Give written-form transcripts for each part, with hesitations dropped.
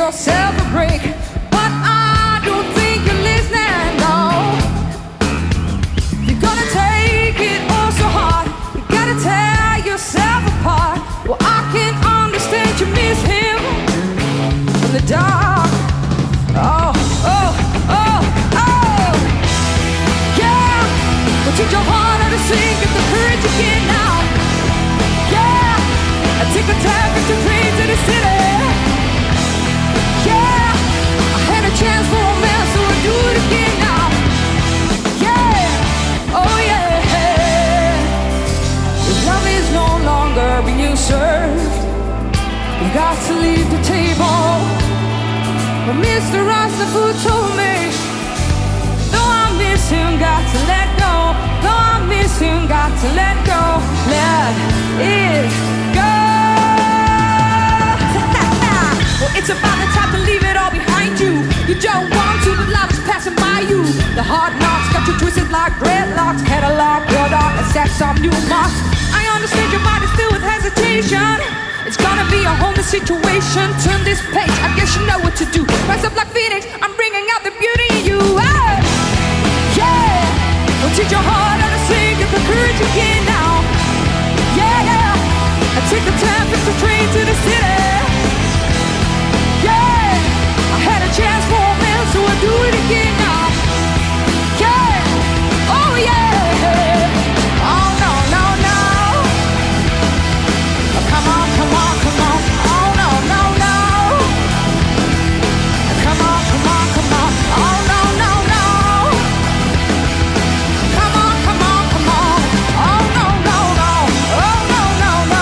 yourself a break, but I don't think you're listening, no. You're gonna take it all so hard, you gotta tear yourself apart. Well, I can understand you miss him in the dark. Oh, oh, oh, oh. Yeah, but teach your heart how to sing, get the courage again now. Yeah, I take a tap into train to the city. Yeah, I had a chance for a man, so I'll do it again now. Yeah, oh yeah. If love is no longer being served, you got to leave the table. But Mr. Rastafur told me, though I miss him, got to let go. Though I miss him, got to let go. Let it go. Well, it's about the time to leave it all behind you. You don't want to, but life is passing by you. The hard knocks got you twisted like dreadlocks. Catalog your dog and set some new marks. I understand your mind is filled with hesitation. It's gonna be a whole new situation. Turn this page, I guess you know what to do. Rise up like Phoenix, I'm bringing out the beauty in you. Oh, yeah, well, teach your heart how to sing, get the courage again now. Yeah, yeah, I take the tempest train to the city. Yeah, I had a chance for a man, so I'll do it again now. Yeah, oh yeah, oh no, no, no. Oh, come on, come on, come on. Oh no, no, no. Come on, come on, come on. Oh no, no, no. Come on, come on, come on. Oh no, no, no. Oh no, no, no.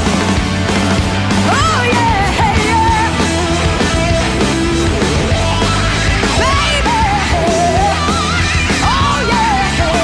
Oh yeah, hey, yeah. Baby. Oh yeah.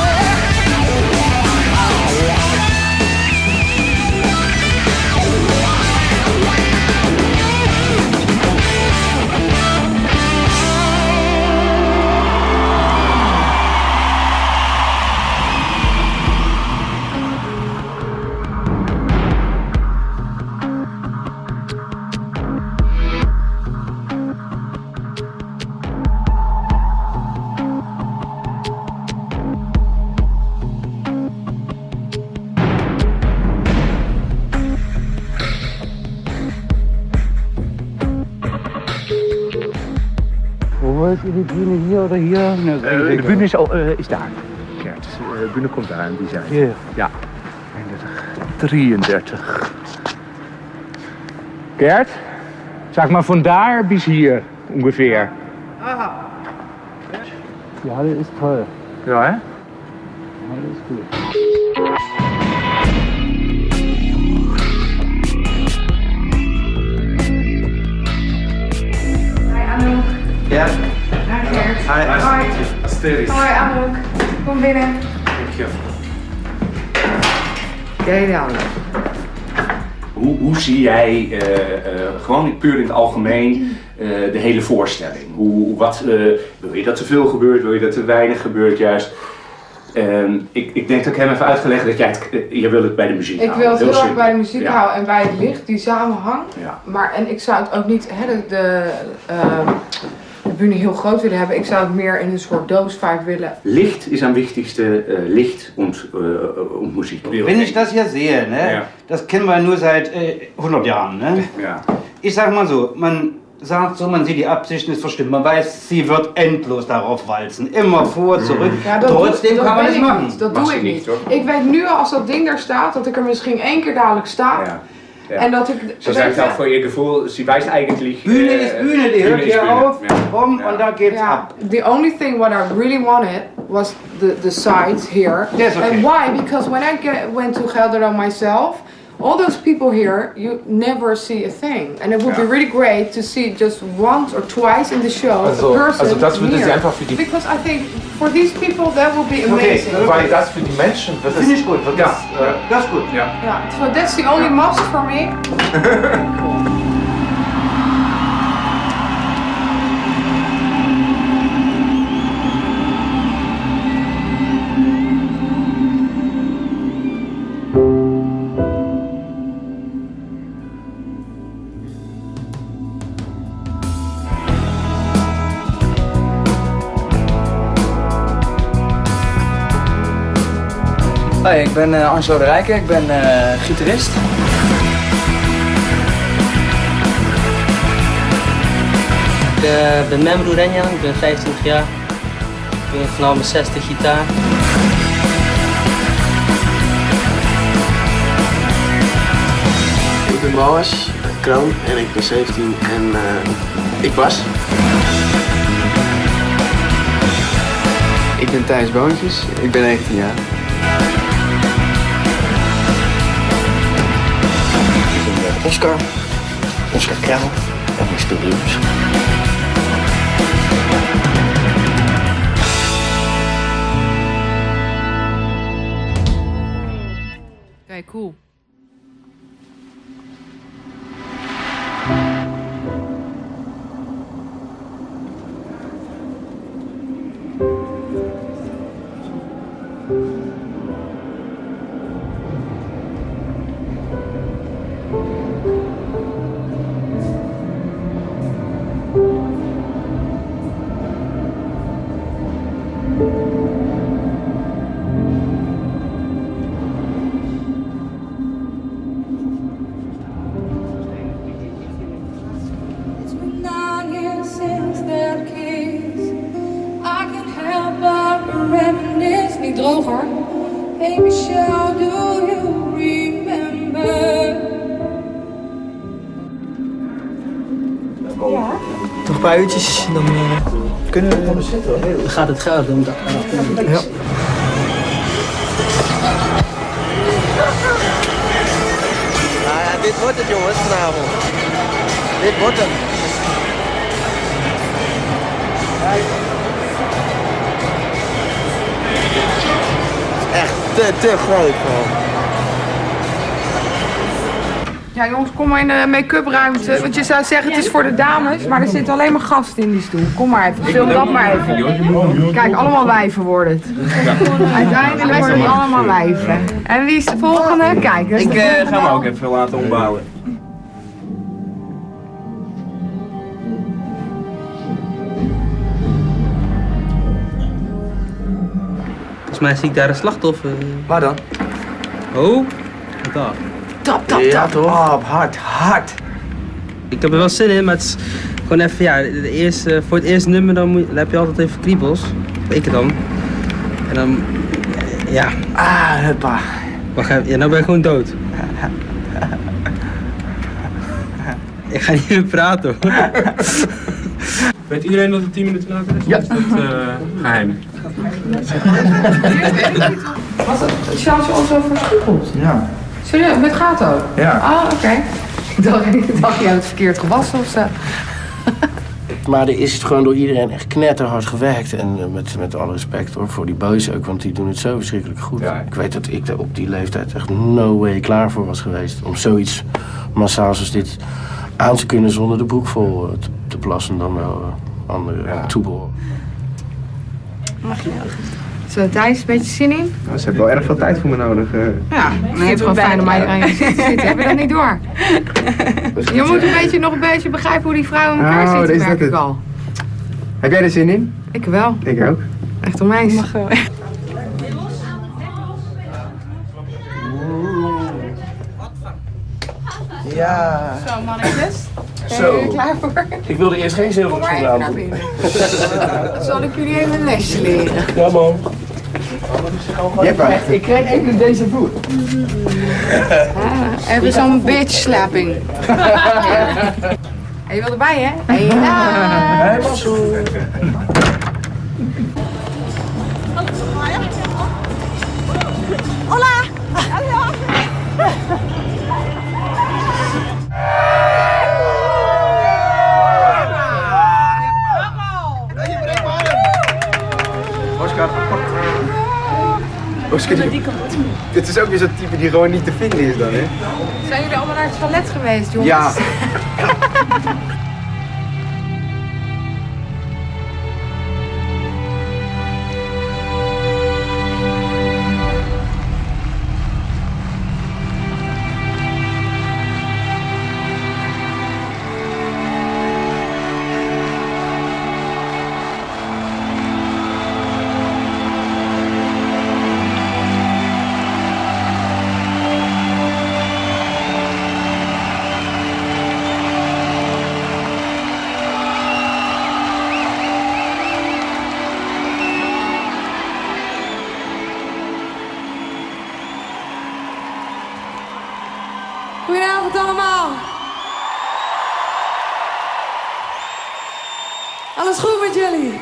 Hoe is die bühne hier oder hier? De bühne is daar. Kijk, de bühne komt daar aan die zijde. Hier. Ja. 33. Gert, zeg maar van daar bis hier ongeveer. Aha. Die Halle ist toll. Ja, hè? Die Halle ist gut. Hi Anouk. Ja. Hi Gert. Hi. Hoi. Asteris. Hoi Anouk. Kom binnen. Dankjewel. Jij dan? Hoe zie jij, gewoon puur in het algemeen, de hele voorstelling? Wil je dat er veel gebeurt, wil je dat er weinig gebeurt juist? Ik denk dat ik hem even uitgelegd dat jij wil het bij de muziek houden. Ik wil het heel erg simpel. bij de muziek Ja. houden en bij het licht, die samenhang. Ja. En ik zou het ook niet de bühne heel groot willen hebben. Ik zou het meer in een soort doos vaak willen. Licht is am wichtigste, Licht und Musik. Wenn ich das hier sehe, ne, Ja. das kennen wir nur seit 100 Jahren. Ne? Ja. Ich sag mal so, man sagt so, man sieht die Absichten ist verstimmt. Man weiß, sie wird endlos darauf walzen. Immer vor, zurück. Ja, Trotzdem kann man weet het ik machen. niet. Dat Mag doe ze ik niet, niet. toch? Ik weet nu als dat ding daar staat, dat ik er misschien 1 keer dadelijk sta. Ja. Ja. En dat ik... Zo sagt auch für ihr Gefühl, sie weiß eigentlich... Bühne ist Bühne, die hört ist hier Bühne. auf, Ja. bumm, Ja. und da geht's Yeah, ab. the only thing what I really wanted was the sides here. Yes, okay. And why? Because when I went to Gelredome myself, all those people here, you never see a thing. And it would be really great to see just once or twice in the show a person also das würde here. sie einfach für die... Because I think for these people that would be amazing. Weil das für die Menschen wird Finde ich gut. wird Ja, das, das ist gut. Ja. Yeah, so that's the only must for me. Hoi, ik ben Angelo de Rijken, ik ben gitarist. Ik ben Memro Renjan, ik ben 25 jaar. Ik ben vanaf mijn 60 gitaar. Ik ben Boas Kroon en ik ben 17 en ik bas. Ik ben Thijs Boontjes, ik ben 19 jaar. Ik ben Oscar Kraal en ik speel blues. Oké, cool. Niet droger. Hey Michelle, do you remember? Ja. Nog een paar uurtjes, dan kunnen we... Dan gaat het geld om. Ja. Nou ja, dit wordt het jongens vanavond. Dit wordt hem. Echt te groot gewoon. Ja jongens, kom maar in de make-up ruimte. Want je zou zeggen het is voor de dames, maar er zitten alleen maar gasten in die stoel. Kom maar even, film dat maar even. Kijk, allemaal wijven worden het. Uiteindelijk worden het allemaal wijven. En wie is de volgende? Kijk, dat is Ik ga me ook even laten ombouwen. Volgens mij zie ik daar een slachtoffer. Waar dan? Oh, wat dan? Tap, tap, Ja tap. toch? Oh, hard. Ik heb er wel zin in, maar het is gewoon even, ja, voor het eerste nummer dan heb je altijd even kriebels. Ik dan. En dan, ja. Ah, huppa. Wacht even, ja, nou ben ik gewoon dood. Ik ga niet meer praten hoor. Weet iedereen dat het 10 minuten later is? Ja. Is dat geheim? Was het sjaaltje al zo verspiegeld? Ja. Serieus, met gato? Ja. Ah, oké. Ik dacht je had het verkeerd gewassen of zo. Maar er is gewoon door iedereen echt knetterhard gewerkt. En met alle respect hoor, voor die boys ook, want die doen het zo verschrikkelijk goed. Ja. Ik weet dat ik er op die leeftijd echt no way klaar voor was geweest. Om zoiets massaals als dit aan te kunnen zonder de broek vol te plassen dan wel andere toebehoren. Zo, Thijs, een beetje zin in? Nou, ze hebben wel erg veel tijd voor me nodig. Ja, dan is het gewoon fijn om mij aan je zitten. Heb je dat niet door? Je moet nog een beetje begrijpen hoe die vrouwen in elkaar zitten, merk ik al. Heb jij er zin in? Ik wel. Ik ook. Echt een meisje. Mag wel. Ja. Zo, mannetjes. Zo. Ben je er klaar voor? Ik wilde eerst geen zilveren Kom maar schoenen even aan naar doen. binnen. Zal ik jullie even een lesje leren? Ja man. Ik kreeg even deze voet. Even zo'n bitch slapping. En je wil erbij, hè? Helaas. Helemaal zo. Hola! Oscar, dit is ook weer zo'n type die gewoon niet te vinden is dan, hè? Zijn jullie allemaal naar het toilet geweest, jongens? Ja. het allemaal? Alles goed met jullie?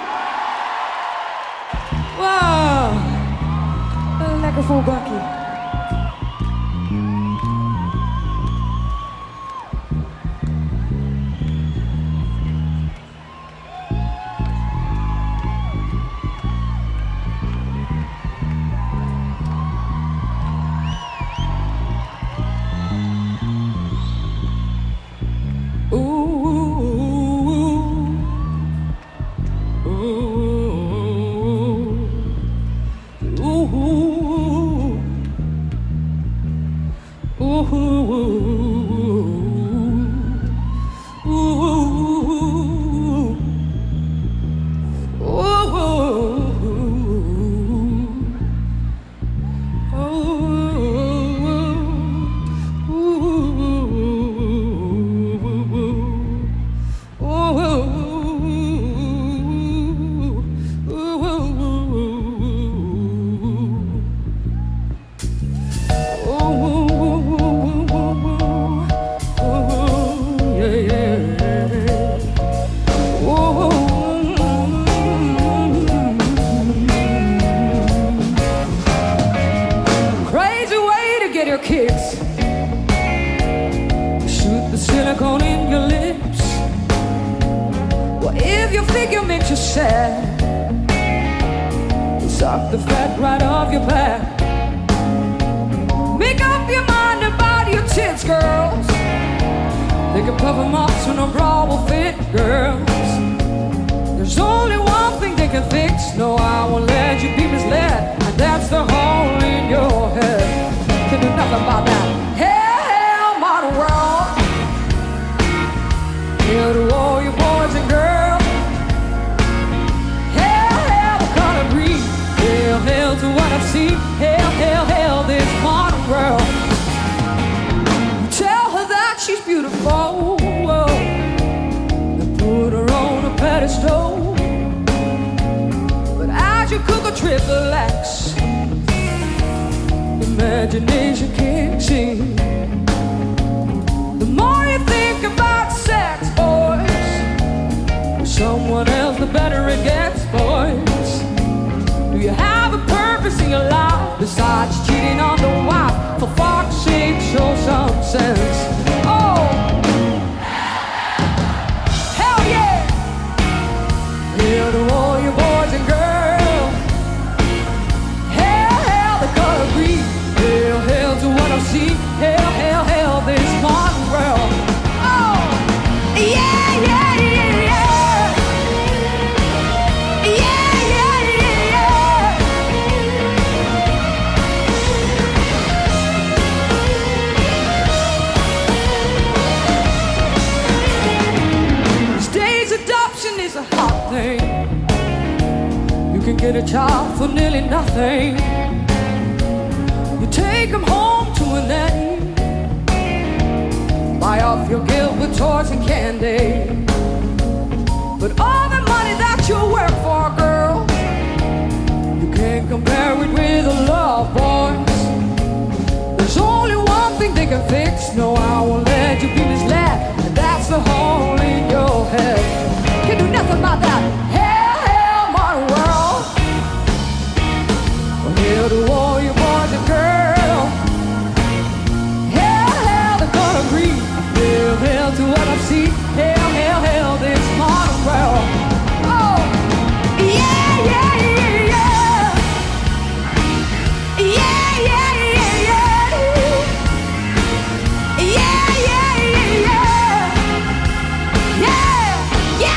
Wow. Een lekker vol bakje. Suck the fat right off your back. Make up your mind about your tits, girls. They can puff them up so no bra will fit, girls. There's only one thing they can fix. No, I won't let you be misled. And that's the hole in your head. Can do nothing about that. Hell, modern world. Here to all you boys and girls. Hell, hell to what I've seen. Hell, hell, hell, this modern world. Tell her that she's beautiful. And put her on a pedestal. But as you cook a triple X, imagination kicks in. The more you think about sex, boys, with someone else, the better it gets, boys. Do you have a purpose in your life besides cheating on the wife? For fuck's sake, show some sense. Oh, hell yeah! Here to all you boys and girls. Hell, hell, the color green. Hell, hell to what I've seen. Hell, hell, hell, this modern world. Oh, yeah, yeah, yeah, yeah. Is a hot thing. You can get a child for nearly nothing. You take him home to a nanny. Buy off your guilt with toys and candy. But all the money that you work for, girl, you can't compare it with a love, boys. There's only one thing they can fix. No, I won't let you be misled. And that's the hole in your head. Can do nothing about that. Hell, hell, modern world. Well, hell to all you boys and girls. Hell, hell, they're gonna agree. Hell, hell to what I've seen. Hell, hell, hell, this modern world. Oh, yeah, yeah, yeah, yeah. Yeah, yeah, yeah, yeah. Yeah, yeah, yeah, yeah. Yeah, yeah.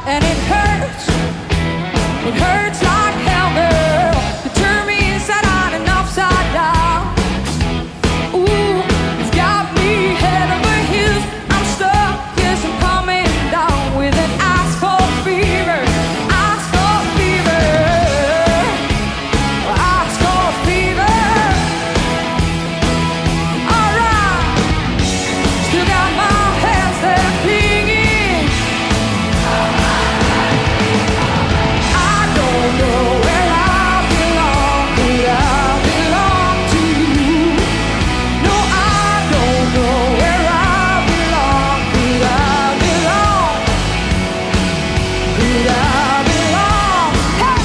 and it hurts. It hurts like hell, girl. You turn me inside out and upside down. Ooh, it's got me head over heels. I'm stuck, yes, I'm coming down with an ice cold fever. Ice cold fever. Ice cold fever. Alright. Still got my hands there clinging. I don't know where I belong. Could I belong to you? No, I don't know where I belong. Could I belong? Could I belong? Hey!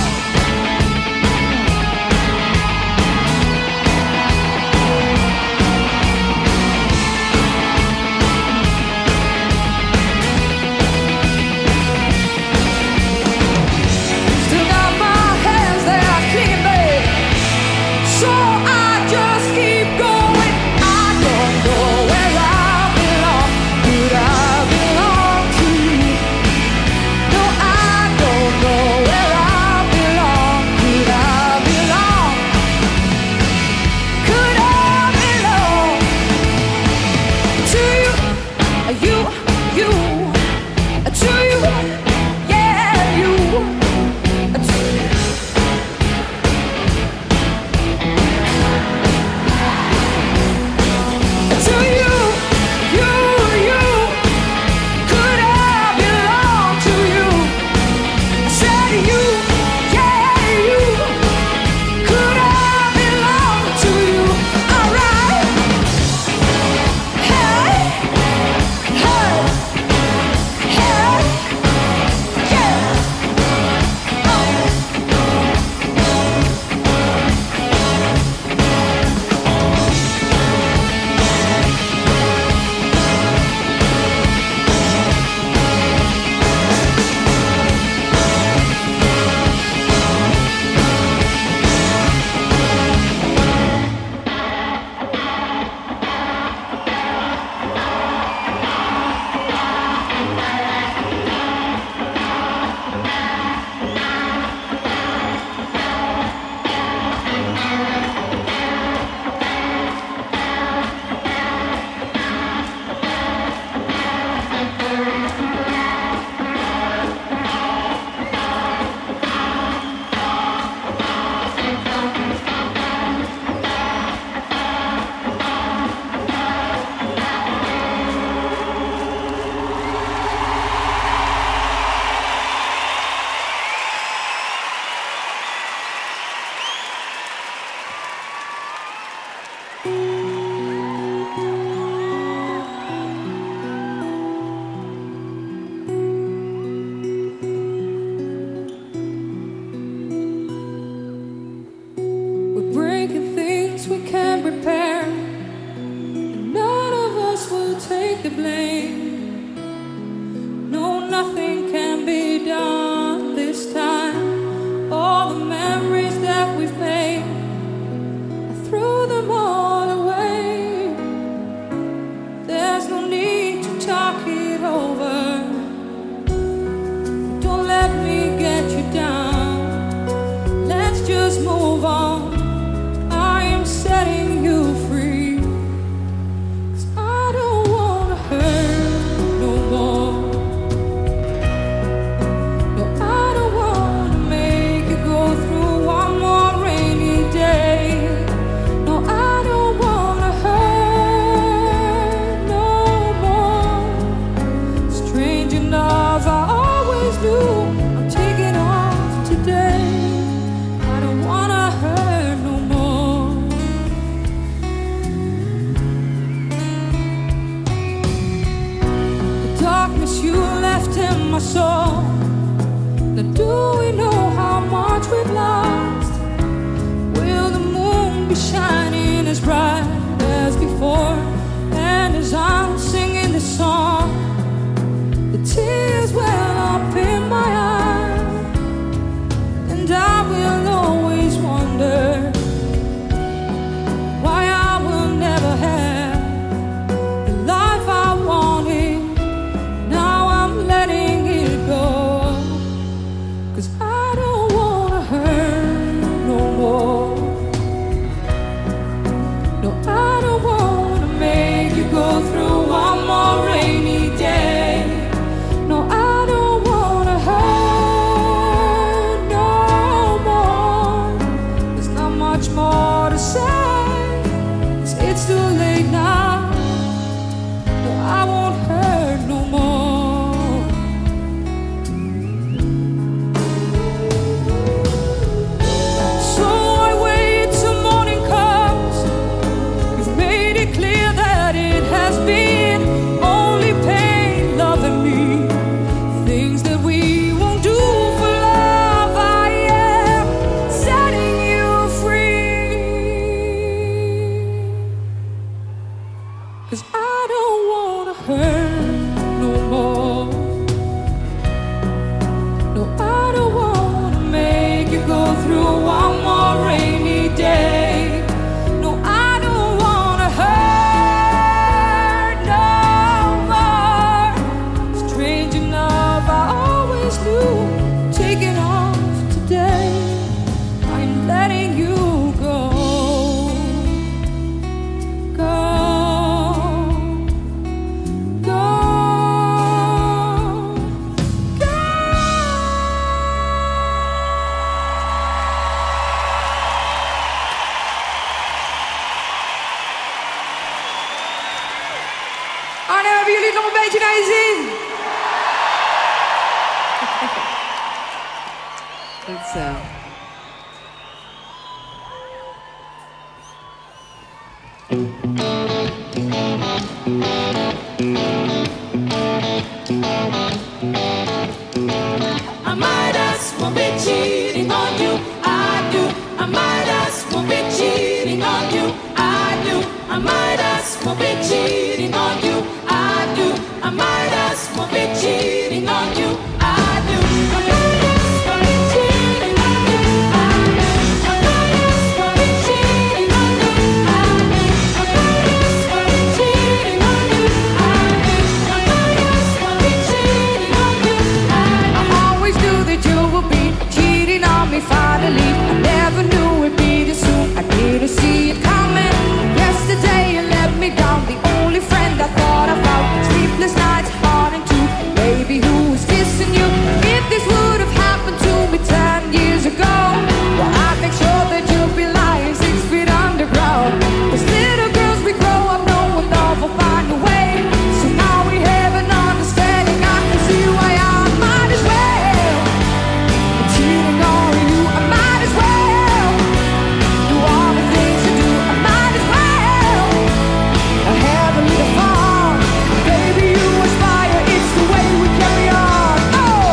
Still got my hands there clean, babe. So I just keep going. I don't know where I belong. Could I belong to you? No, I don't know where I belong. Could I belong? Could I belong to you? You, to you, yeah, you. To you, could I belong to you? I said you, yeah, you. Could I belong to you? Alright. Hey, hey, hey, yeah. We're breaking things we can't repair, and none of us will take the blame. No, nothing can be done this time. All the memories that we've made, I threw them all away. There's no need to talk it over. Don't let me get you down. Let's just move on. I am setting you free. 'Cause I don't wanna hurt no more. No, I don't wanna make you go through one more rainy day. No, I don't wanna hurt no more. Strange enough, I always knew I'm taking off today. I don't wanna hurt no more. The darkness you left in my soul. Now do we know how much we've lost? Will the moon be shining as bright as before? And as I'm singing this song, the tears well up in my eyes, and I will always wonder why I will never have the life I wanted. Now I'm letting it go. So. I might as well be cheating on you. I do. I might as well be cheating on you. I do. I might as well be cheating on you. I do. I might as well be cheating on you. I do. I might as well be cheating on you. I do. I might as well be cheating on you. I do. I might as well be cheating on you. I do. I might as well be cheating on you. I always knew that you would be cheating on me finally. I never knew it'd be this soon. I didn't see it coming. Yesterday you let me down. The only friend I thought about. Sleepless nights, heart and two. Baby, who is kissing you? If this would have happened to me 10 years ago, well, I'd make sure that you'd be lying 6 feet underground. 'Cause little girls, we grow up knowing love will find a way. So now we have an understanding. I can see why I might as well. Cheating on you, I might as well. Do all the things you do, I might as well. I have a little fun. Baby, you inspire, it's the way we carry on. Oh!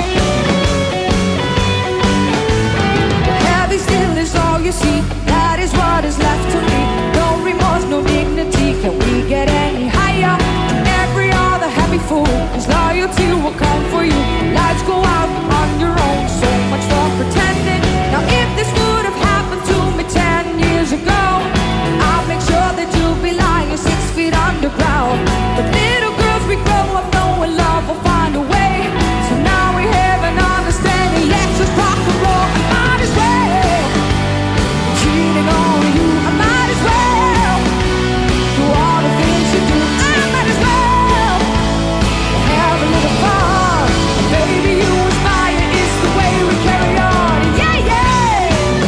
Heavy still is all you see. That is what is left to me. No remorse, no dignity. Can we get any higher? Every other happy fool, his loyalty will come for you. Lights go out on your own. So much for pretending. Now if this would have happened to me 10 years ago, I'll make sure that you'll be lying 6 feet underground. But little girls, we grow up knowing love will find a way. So now we have an understanding. Let's just rock and roll. I might as well. Cheating on you, I might as well. Do all the things you do, I might as well. Have a little fun. Baby, you inspire, it's the way we carry on. Yeah, yeah.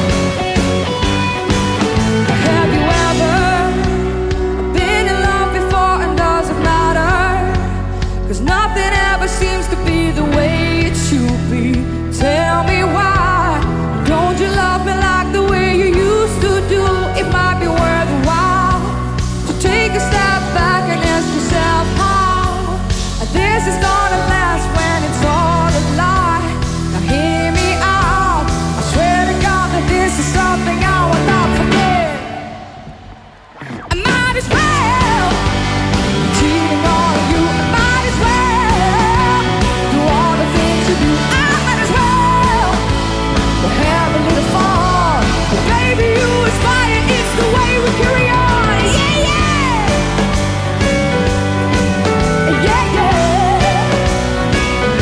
Have you ever been in love before and doesn't matter? 'Cause nothing ever seems to be the way it should be. Tell me why don't you love me like the way you used to do? It might be worth a while to take a step back and ask yourself how this is gonna last when it's all a lie. Now hear me out. I swear to God that this is something I will not forget. I might as well. Cheating on you, I might as well. Do all the things you do, I might as well. We'll have a little fun. But baby, you inspire, it's the way we carry on. Yeah, yeah. Yeah, yeah.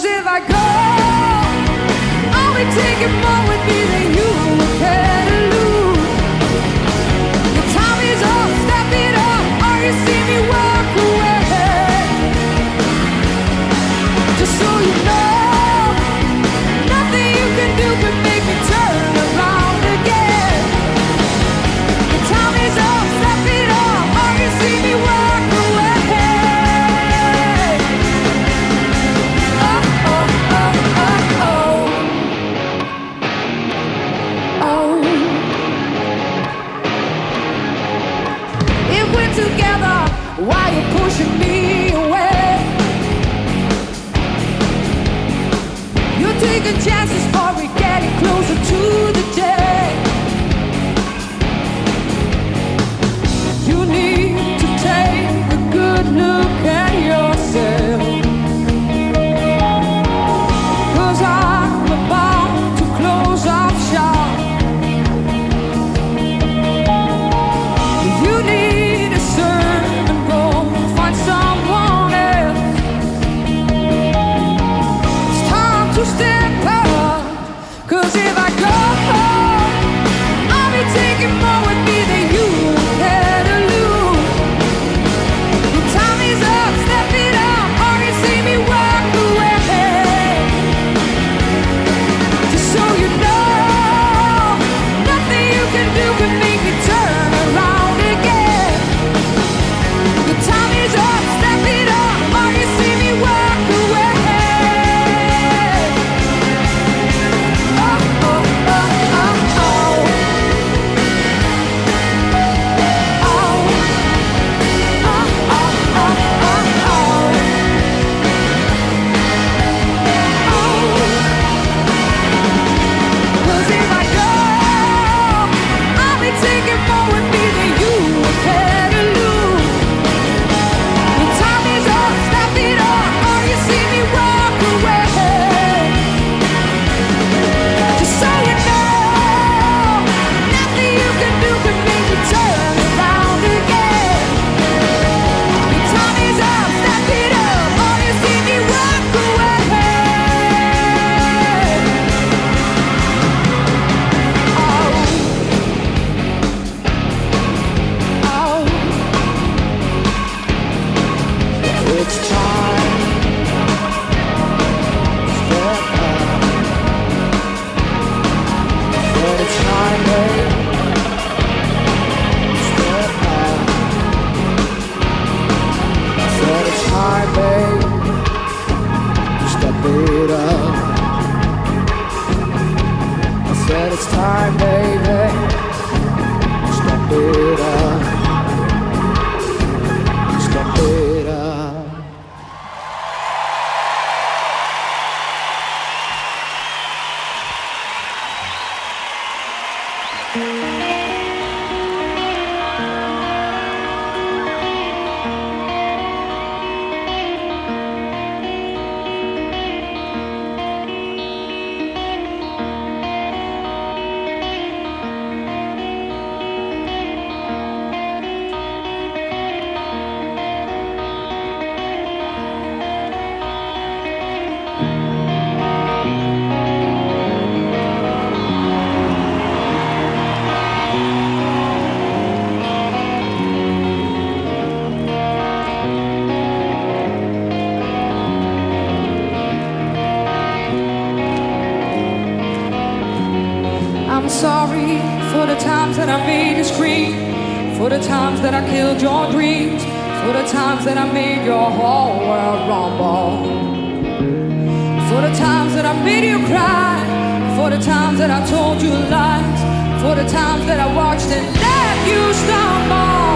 'Cause if I go, I'll be taking more with me than you care to lose. The time is up, step it up, or you see me walk away. Just so you know, nothing you can do can make me turn around again. The time is up, step it up, or you see me walk away. Together, why you pushing me away? You're taking chances, are we getting closer to the day? You need to take a good look at yourself, 'cause I'm about to close off shop. You need and go find someone else. It's time to step up, 'cause if I go, I'll be taking more with me than you care to lose. The time is up, step it up, or you see me walk away. Just so you know, nothing you can do can make me turn around again. The time is up, step it up, or you see me walk away. Oh, oh, oh, oh, oh. Oh, oh, oh, oh, oh, oh. Oh. 'Cause if I go, I'll be taking more with me than you care to lose. The time is up, step it up, or you see me walk away. Just so you know, nothing you can do can make me turn around again. The time is up, step it up, or you see me walk away. Oh, oh. It's time. Step up. But it's time, babe. Step up. I said it's time, babe. Step it up. I said it's time, baby. Step it up. Step it up. I'm sorry for the times that I made you scream, for the times that I killed your dreams, for the times that I made your whole world rumble, for the times that I made you cry, for the times that I told you lies, for the times that I watched and let you stumble.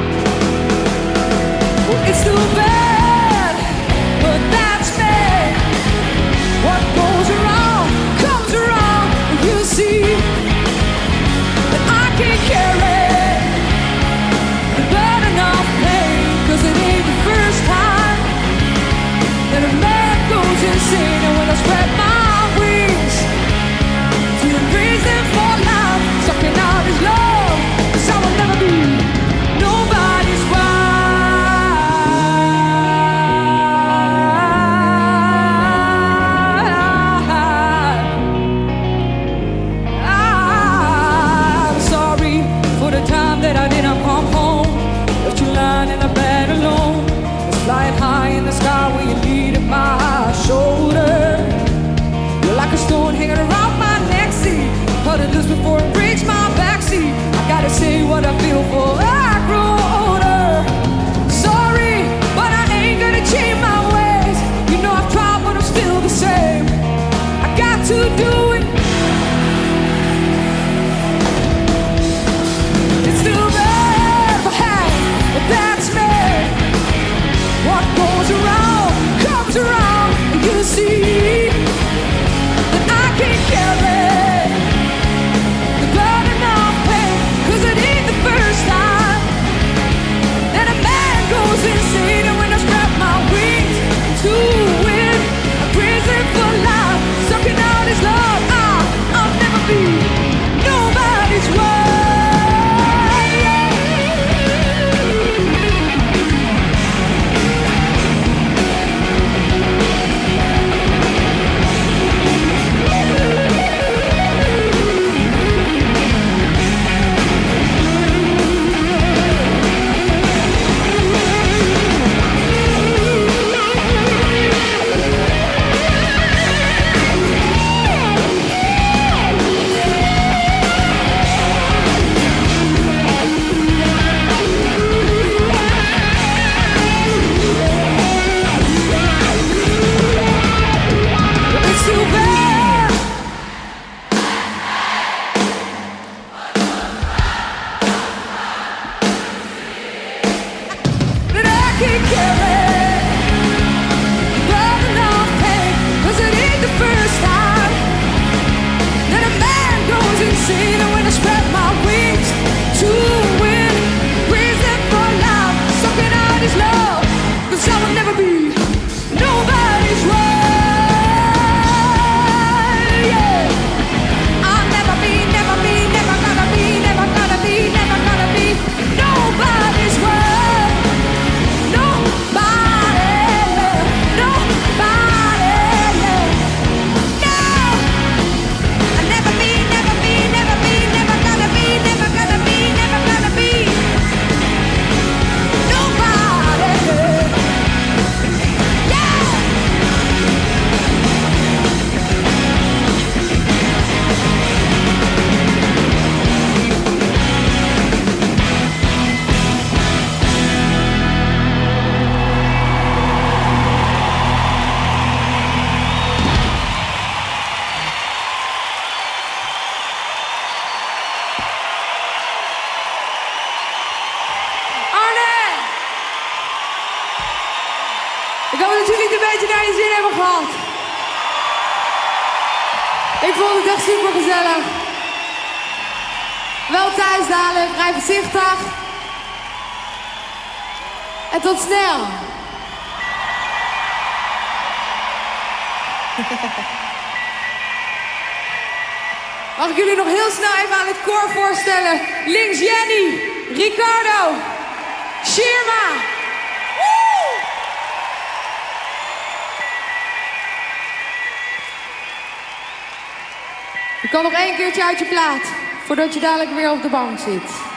Well, it's too bad, but that's me. What goes around comes around, and you see that I can't carry the burden of pain, 'cause it ain't the first time that a man goes insane. And when I spread my wings to embrace them for life, sucking out his love, 'cause I will never be nobody's wife. to do it. It's too bad for hang, but that's me. What goes around comes around, and you see that I can't carry the burden of pain, 'cause it ain't the first time that a man goes insane. And when I strap my wings to win a prison for life, sucking out his love, I'll never be nobody's wife. Ik hoop dat jullie het een beetje naar je zin hebben gehad. Ik vond het echt super gezellig. Wel thuis dadelijk, rij voorzichtig. En tot snel. Mag ik jullie nog heel snel even aan het koor voorstellen. Links Jenny, Ricardo, Shirma. Je kan nog 1 keertje uit je plaat, voordat je dadelijk weer op de bank zit.